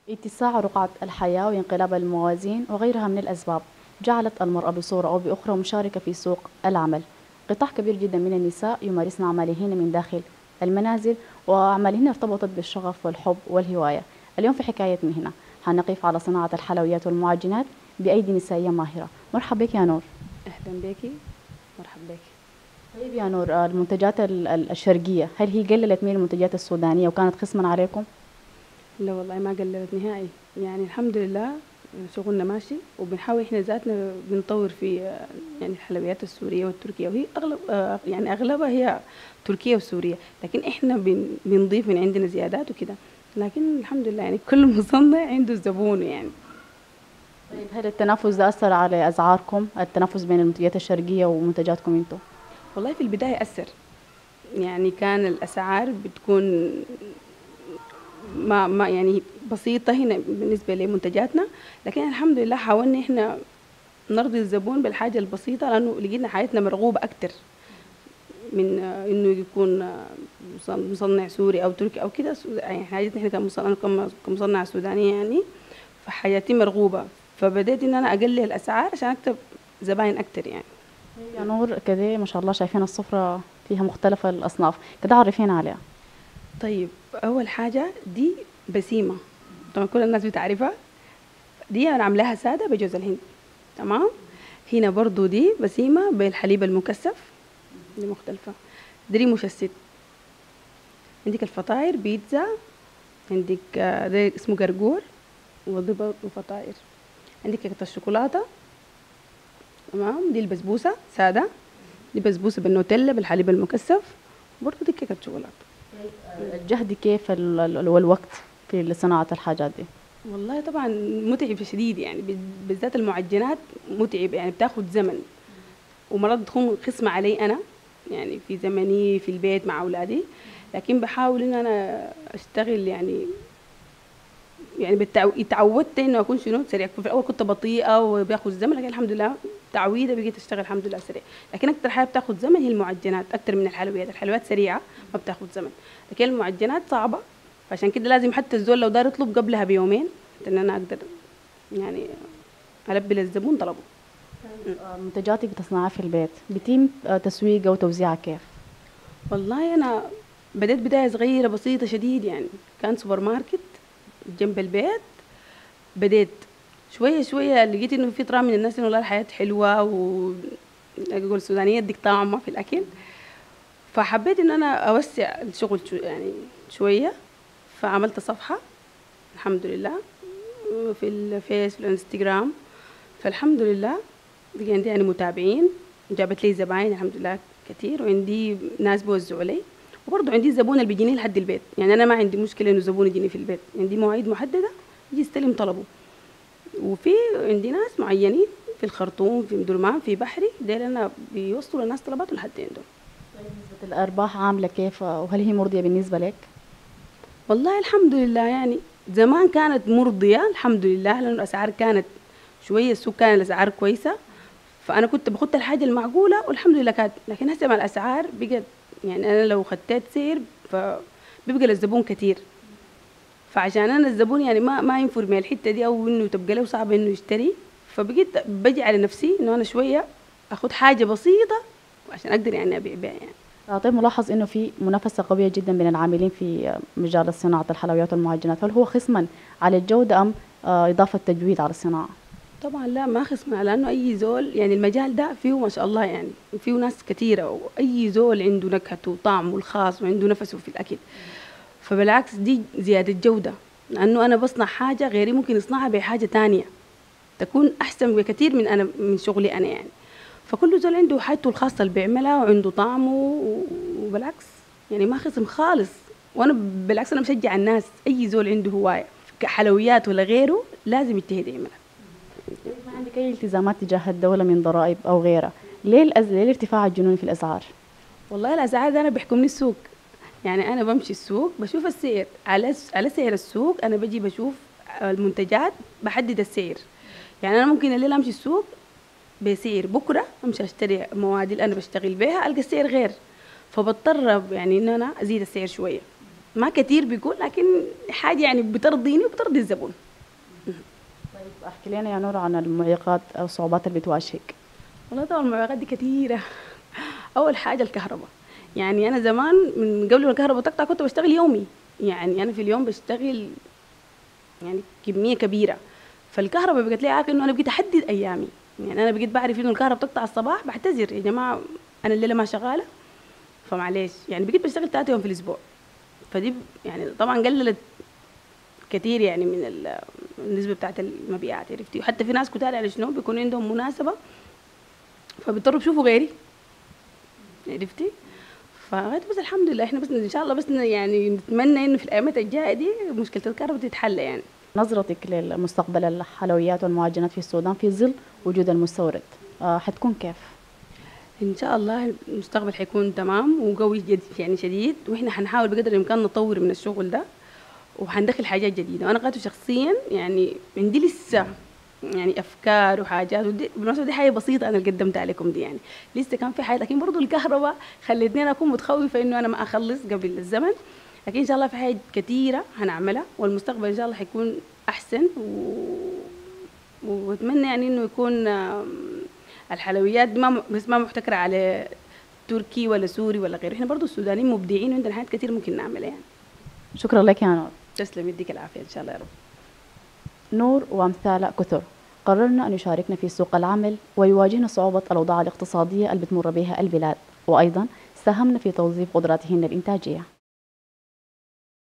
اتساع رقعة الحياة وانقلاب الموازين وغيرها من الأسباب جعلت المرأة بصورة أو بأخرى مشاركة في سوق العمل. قطاع كبير جدا من النساء يمارسن أعمالهن من داخل المنازل، وأعمالهن ارتبطت بالشغف والحب والهواية. اليوم في حكاية من هنا حنقف على صناعة الحلويات والمعجنات بأيدي نسائية ماهرة. مرحبا بك يا نور. أهلا بك. مرحبا بك. طيب يا نور، المنتجات الشرقية هل هي قللت من المنتجات السودانية وكانت خصما عليكم؟ لا والله ما قللت نهائي، يعني الحمد لله شغلنا ماشي، وبنحاول احنا ذاتنا بنطور في يعني الحلويات السورية والتركية، وهي أغلب يعني أغلبها هي تركية وسورية، لكن احنا بنضيف من عندنا زيادات وكده، لكن الحمد لله يعني كل مصنع عنده زبونه يعني. طيب هل التنافس ده أثر على أسعاركم، التنافس بين المنتجات الشرقية ومنتجاتكم انتم؟ والله في البداية أثر، يعني كان الأسعار بتكون ما يعني بسيطة هنا بالنسبة لمنتجاتنا، لكن الحمد لله حاولنا احنا نرضي الزبون بالحاجة البسيطة، لأنه لقينا حياتنا مرغوبة أكتر من إنه يكون مصنع سوري أو تركي أو كده. يعني حاجتنا احنا كمصنع سودانية يعني، فحياتي مرغوبة، فبدأت إن أنا أقلل الأسعار عشان أكتب زباين أكتر يعني. يا نور كده ما شاء الله شايفين السفرة فيها مختلف الأصناف، كده عرفين عليها. طيب أول حاجة دي بسيمة، طبعا كل الناس بتعرفها، دي أنا عاملاها سادة بجوز الهند. تمام. هنا برضو دي بسيمة بالحليب المكثف، دي مختلفة. دي ريموش الست. عندك الفطاير بيتزا، عندك ده اسمه قرقور، ودي برضو فطاير. عندك كيكة الشوكولاتة. تمام. دي البسبوسة سادة، دي بسبوسة بالنوتيلا بالحليب المكثف، برضو دي كيكة شوكولاتة. الجهد كيف والوقت في صناعة الحاجات دي؟ والله طبعا متعب شديد يعني، بالذات المعجنات متعب يعني، بتاخد زمن، ومرات بتكون خصمة علي أنا يعني في زمني في البيت مع أولادي، لكن بحاول إن أنا أشتغل يعني. يعني اتعودت إنه أكون شنو سريع، في الأول كنت بطيئة وبياخد زمن، لكن الحمد لله تعويدة بقيت أشتغل الحمد لله سريع. لكن أكتر حاجة بتاخد زمن هي المعجنات أكتر من الحلويات. الحلويات سريعة ما بتاخد زمن، لكن المعجنات صعبة، فعشان كده لازم حتى الزول لو دار يطلب قبلها بيومين حتى إن أنا أقدر يعني ألبي للزبون طلبه. منتجاتك بتصنعها في البيت بيتم تسويقها وتوزيعها كيف؟ والله أنا بدأت بداية صغيرة بسيطة شديد يعني، كان سوبر ماركت جنب البيت. بديت شوية شوية لقيت إنه في طعم من الناس إنه والله الحياة حلوة، و أقول السودانية يديك طعمة في الأكل، فحبيت إن أنا أوسع الشغل يعني شوية، فعملت صفحة الحمد لله في الفيس في الانستغرام، فالحمد لله بقى عندي يعني متابعين، جابت لي زباين الحمد لله كتير، وعندي ناس بيوزعوا لي، وبرضه عندي زبون اللي بيجيني لحد البيت. يعني انا ما عندي مشكله انه زبون يجيني في البيت، عندي مواعيد محدده يجي يستلم طلبه. وفي عندي ناس معينين في الخرطوم في مدرمان في بحري، ديل انا بيوصلوا للناس طلباتهم لحد عندهم. طيب نسبة الأرباح عاملة كيف وهل هي مرضية بالنسبة لك؟ والله الحمد لله يعني زمان كانت مرضيه الحمد لله، لانه الاسعار كانت شويه، السوق كان الاسعار كويسه، فانا كنت باخد الحاجه المعقوله والحمد لله كانت. لكن هسه مع الاسعار بقت يعني انا لو خدت سعر فبيبقى للزبون كتير، فعشان انا الزبون يعني ما ينفر من الحته دي، او انه تبقى له صعب انه يشتري، فبقيت بجي على نفسي انه انا شويه اخد حاجه بسيطه عشان اقدر يعني ابيع بيها يعني. طيب ملاحظ انه في منافسة قوية جدا بين العاملين في مجال صناعة الحلويات والمعجنات، هل هو خصما على الجودة ام إضافة تجويد على الصناعة؟ طبعا لا ما خصنا، لانه اي زول يعني المجال ده فيه ما شاء الله يعني، فيه ناس كثيره، واي زول عنده نكهته وطعمه الخاص وعنده نفسه في الاكل، فبالعكس دي زياده جوده، لانه انا بصنع حاجه غيري ممكن يصنعها بحاجه تانية تكون احسن بكثير من انا من شغلي انا يعني. فكل زول عنده حاجته الخاصه اللي بيعملها وعنده طعمه، وبالعكس يعني ما خصم خالص. وانا بالعكس انا بشجع الناس، اي زول عنده هوايه كحلويات ولا غيره لازم يجتهد يعملها. طيب ما عندك أي التزامات تجاه الدولة من ضرائب أو غيرها؟ ليه الارتفاع الجنوني في الأسعار؟ والله الاسعار ده انا بيحكمني السوق، يعني انا بمشي السوق بشوف السعر على سعر السوق، انا بجي بشوف المنتجات بحدد السعر. يعني انا ممكن الليله امشي السوق بسعر، بكره امشي اشتري مواد اللي انا بشتغل بيها القى السعر غير، فبضطر يعني ان انا ازيد السعر شويه. ما كتير بيكون، لكن حاجة يعني بترضيني وبترضي الزبون. طيب احكي لنا يا نور عن المعيقات أو الصعوبات اللي بتواجهك. والله طبعا المعوقات دي كتيرة. أول حاجة الكهرباء. يعني أنا زمان من قبل ما الكهرباء تقطع كنت بشتغل يومي، يعني أنا في اليوم بشتغل يعني كمية كبيرة. فالكهرباء بقت لي عارفة إنه أنا بقيت أحدد أيامي، يعني أنا بقيت بعرف إنه الكهرباء بتقطع الصباح بعتذر يا جماعة أنا الليلة ما شغالة، فمعليش يعني بقيت بشتغل 3 يوم في الأسبوع. فدي يعني طبعا قللت كتير يعني من النسبة بتاعت المبيعات، عرفتي. وحتى في ناس كتار يعني شنو بيكون عندهم مناسبة فبيضطروا بيشوفوا غيري، عرفتي. بس الحمد لله احنا بس ان شاء الله بس يعني نتمنى انه في الايامات الجايه دي مشكله الكهرباء تتحل يعني. نظرتك للمستقبل الحلويات والمعجنات في السودان في ظل وجود المستورد حتكون كيف؟ ان شاء الله المستقبل حيكون تمام وقوي جد يعني شديد، واحنا حنحاول بقدر الامكان نطور من الشغل ده وحندخل حاجات جديده. وانا قاعده شخصيا يعني عندي لسه يعني افكار وحاجات، ودي بالمناسبه دي حاجه بسيطه انا اللي قدمتها لكم دي، يعني لسه كان في حاجه، لكن برضو الكهرباء خلتني انا اكون متخوفه انه انا ما اخلص قبل الزمن. لكن ان شاء الله في حاجات كثيره هنعملها، والمستقبل ان شاء الله حيكون احسن واتمنى يعني انه يكون الحلويات ما بس ما محتكره على تركي ولا سوري ولا غيره. احنا برضو السودانيين مبدعين وعندنا حاجات كثير ممكن نعملها يعني. شكرا لك يا نور. تسلم يديك العافيه ان شاء الله يا رب. نور وأمثال كثر قررنا أن يشاركنا في سوق العمل ويواجهنا صعوبة الأوضاع الاقتصادية اللي بتمر بها البلاد، وأيضا ساهمنا في توظيف قدراتهن الإنتاجية.